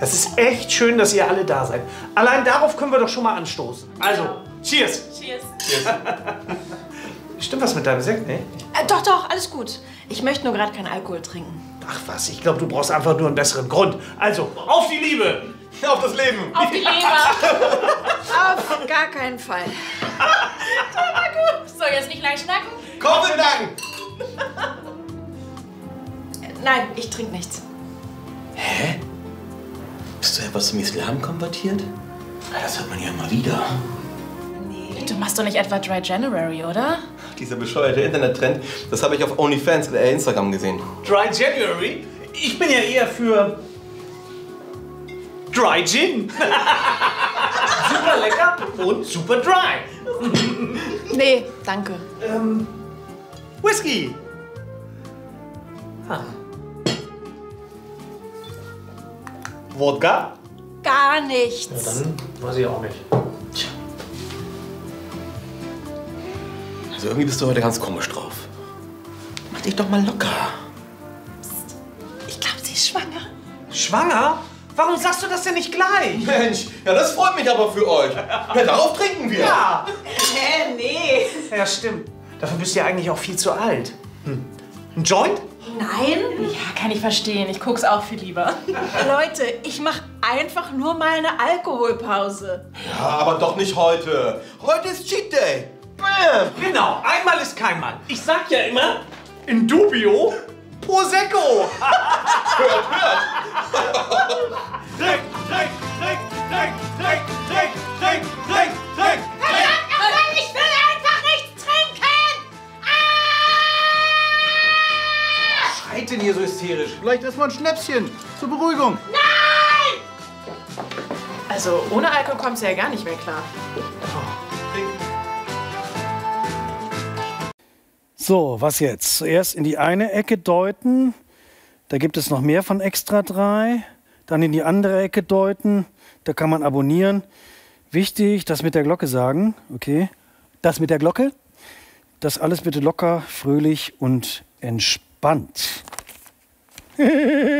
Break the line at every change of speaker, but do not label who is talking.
Das ist echt schön, dass ihr alle da seid. Allein darauf können wir doch schon mal anstoßen. Also, cheers.
Cheers.
Cheers.
Stimmt was mit deinem Sekt, ne?
Doch, alles gut. Ich möchte nur gerade keinen Alkohol trinken.
Ach was, ich glaube, du brauchst einfach nur einen besseren Grund. Also, auf die Liebe!
Auf das Leben.
Auf die Leber. Auf gar keinen Fall. Gut. So, jetzt nicht gleich schnacken?
Kopf in den Nacken.
Nein, ich trinke nichts.
Hä? Bist du etwas zum Islam konvertiert? Das hört man ja immer wieder.
Nee. Du machst doch nicht etwa Dry January, oder?
Dieser bescheuerte Internettrend, das habe ich auf OnlyFans, Instagram gesehen.
Dry January? Ich bin ja eher für Dry Gin. Super lecker und super dry.
Nee, danke.
Whisky. Wodka?
Gar nichts.
Dann weiß ich auch nicht.
Tja. Also irgendwie bist du heute ganz komisch drauf. Mach dich doch mal locker.
Ich glaube, sie ist schwanger.
Schwanger? Warum sagst du das denn nicht gleich?
Mensch, ja, das freut mich aber für euch. Ja, darauf trinken wir.
Ja.
Nee.
Ja, stimmt. Dafür bist du ja eigentlich auch viel zu alt. Ein Joint?
Nein?
Ja, kann ich verstehen. Ich guck's auch viel lieber.
Leute, ich mache einfach nur mal eine Alkoholpause.
Ja, aber doch nicht heute. Heute ist Cheat Day. Bam.
Genau, einmal ist kein Mal. Ich sag ja immer, in dubio, Prosecco. Trink, trink, trink, trink, trink, trink, trink, trink, trink, trink.
Ich will einfach nichts trinken!
Schreit denn hier so hysterisch?
Vielleicht erstmal ein Schnäpschen zur Beruhigung.
Also ohne Alkohol kommst du ja gar nicht mehr klar.
So, was jetzt? Zuerst in die eine Ecke deuten. Da gibt es noch mehr von Extra 3. Dann in die andere Ecke deuten. Da kann man abonnieren. Wichtig, das mit der Glocke sagen. Okay. Das mit der Glocke. Das alles bitte locker, fröhlich und entspannt.